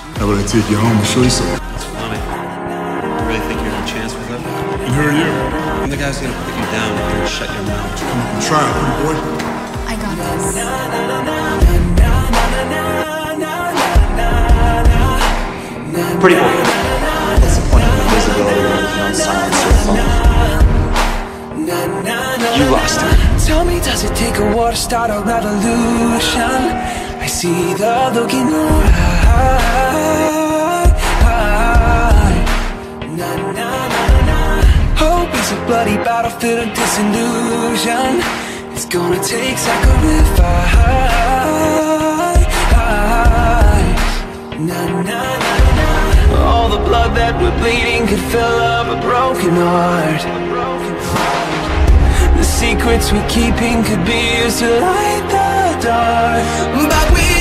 How about I take you home and show you something? That's funny. You really think you have a chance with her? And who are you? I'm the guy who's gonna put you down if you shut your mouth. Come on, try it, pretty boy. I got this. Pretty boy. What's the point of invisibility when you can silence your phone? You lost it. Tell me, does it take a war to start a revolution? I see the look in your eye. Hope is a bloody battlefield of disillusion. It's gonna take sacrifice. All the blood that we're bleeding could fill up a broken heart. The secrets we're keeping could be used to light the dark. But we